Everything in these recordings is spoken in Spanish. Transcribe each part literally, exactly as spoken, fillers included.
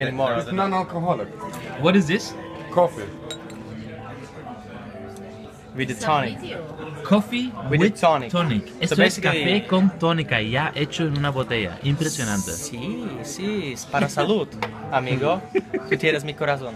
anymore. It's non-alcoholic. What is this? Coffee. With the tonic. Coffee With with, the tonic. tonic. So Esto es basically- café con tónica ya hecho en una botella. Impresionante. Sí, sí, es para salud, amigo. Tú tienes mi corazón.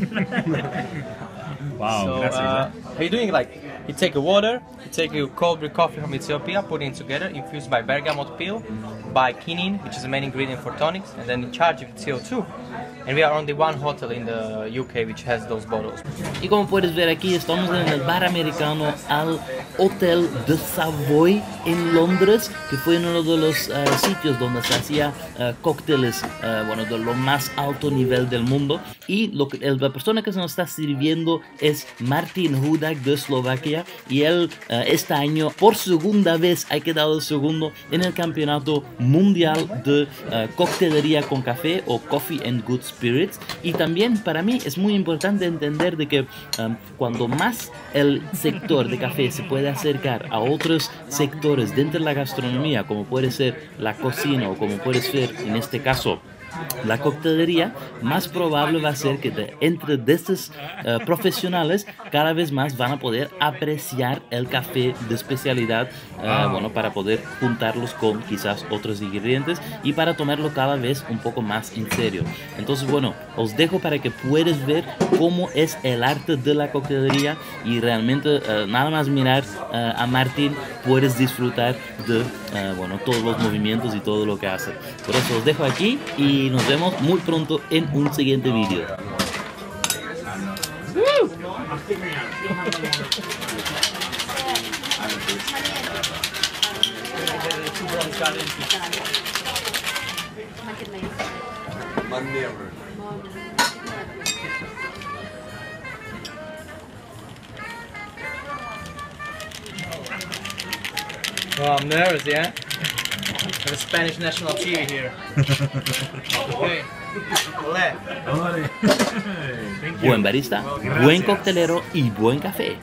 Wow, So, gracias. uh, how you doing? Like, you take a water, you take a cold brew coffee from Ethiopia, put it together, infused by bergamot peel, by quinine, which is the main ingredient for tonics, and then in charge of C O two. And we are only one hotel in the U K which has those bottles. Y como puedes ver aquí, estamos en el bar americano al Hotel de Savoy en Londres, que fue uno de los uh, sitios donde se hacía uh, cócteles, uh, bueno, de lo más alto nivel del mundo. Y lo que, el, la persona que se nos está sirviendo es Martin Hudak de Eslovaquia, y él uh, este año por segunda vez ha quedado segundo en el campeonato mundial de uh, coctelería con café o Coffee and Good Spirits. Y también para mí es muy importante entender de que um, cuando más el sector de café se puede acercar a otros sectores dentro de la gastronomía, como puede ser la cocina o como puede ser en este caso la coctelería, más probable va a ser que de, entre de estos uh, profesionales cada vez más van a poder apreciar el café de especialidad, uh, bueno, para poder juntarlos con quizás otros ingredientes y para tomarlo cada vez un poco más en serio. Entonces, bueno, os dejo para que puedas ver cómo es el arte de la coctelería, y realmente uh, nada más mirar uh, a Martín puedes disfrutar de uh, bueno, todos los movimientos y todo lo que hace. Por eso os dejo aquí y nos vemos muy pronto en un siguiente vídeo. Oh, I'm nervous, yeah? The Spanish national cheer here. Okay. Olé. Buen barista, buen coctelero y buen café.